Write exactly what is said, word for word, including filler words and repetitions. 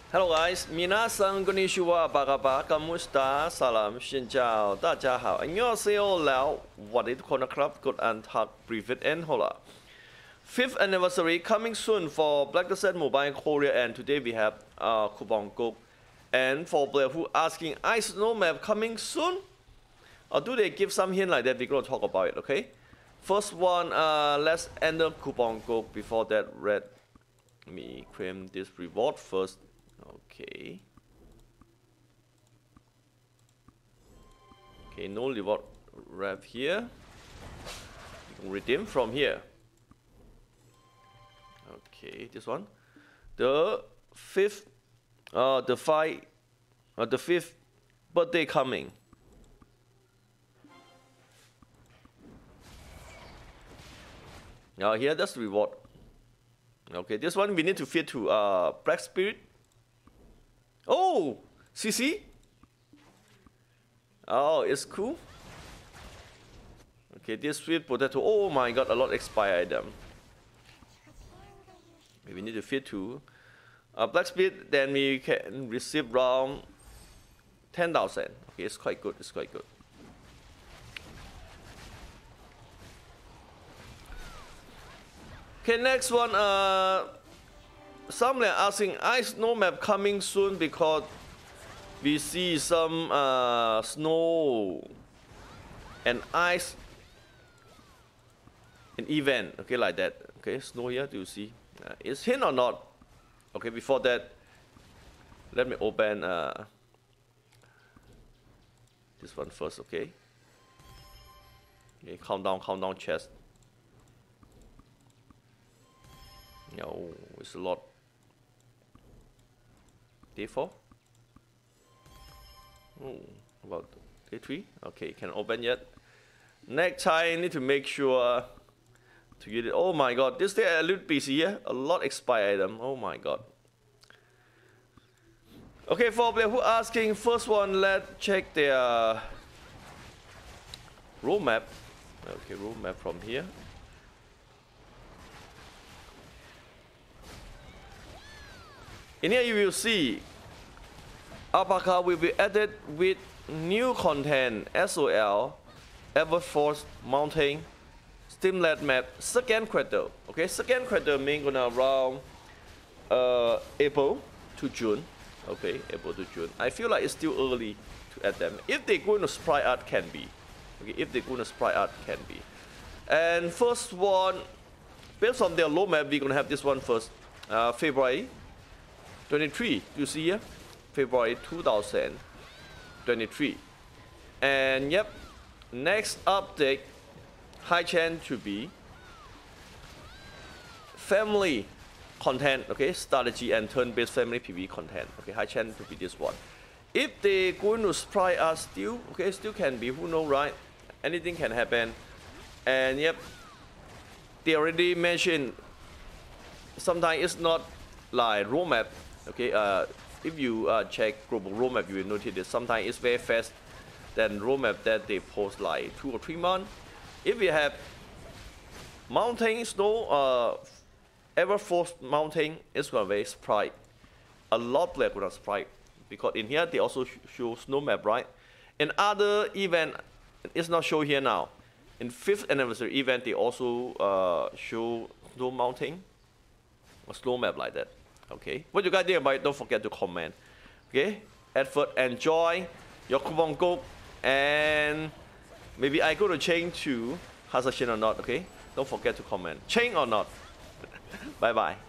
Hello guys, minasan konnichiwa, bagaba, kamusta, salam, xin chào, 大家好, 안녕하세요, Lao, what it corner club, good and hot, privet and hola. Fifth anniversary coming soon for Black Desert Mobile Korea, and today we have uh, Coupon Go. And for players who asking, Ice Snow Map coming soon? Or do they give some hint like that? We're gonna talk about it, okay? First one, uh, let's enter Coupon Go. Before that, let me claim this reward first. Okay. Okay, no reward wrap here. You can redeem from here. Okay, this one. The fifth, uh, the five, uh, the fifth birthday coming. Now here, that's the reward. Okay, this one we need to fit to uh, Black Spirit. Oh, C C. Oh, it's cool. Okay, this sweet potato. Oh my god, a lot expired item. We need to fit to uh, Black Spirit. Then we can receive around ten thousand. Okay, it's quite good. It's quite good. Okay, next one. Uh. Some are asking, Ice Snow Map coming soon because we see some uh, snow and ice an event, okay, like that. Okay, snow here, do you see? Uh, is hint or not? Okay, before that, let me open uh, this one first, okay? Okay, countdown, countdown chest. No, it's a lot. Day four? Oh, about day three? Okay, can open yet. Next time, need to make sure to get it. Oh my god, this day a little busy here. A lot expired item. Oh my god. Okay, for players who asking, first one, let's check their road map. Okay, road map from here. In here you will see Alpaca will be added with new content S O L, Everforce Mountain, Steamlet Map, second quarter. Okay, second quarter means gonna around uh, April to June. Okay, April to June. I feel like it's still early to add them. If they're going to sprite art, can be. Okay, if they're going to sprite art, can be. And first one, based on their low map, we're gonna have this one first. Uh, February twenty-three, you see here, February two thousand twenty-three. And yep, next update, high chance to be family content, okay, strategy and turn-based family P V content, okay, high chance to be this one. If they going to sprite us still, okay, still can be, who know, right? Anything can happen. And yep, they already mentioned, sometimes it's not like roadmap. Okay, uh, if you uh, check global roadmap, you will notice that sometimes it's very fast than roadmap that they post like two or three months. If we have mountain snow, uh, Everforce Mountain, it's gonna be sprite. A lot players gonna sprite because in here they also sh show snow map, right? In other event, it's not shown here now. In fifth anniversary event, they also uh, show snow mountain or snow map like that. Okay, what you guys think about it, don't forget to comment. Okay, effort, enjoy your Coupon Go, and maybe I go to change to Hasashin or not. Okay, don't forget to comment, change or not. Bye bye.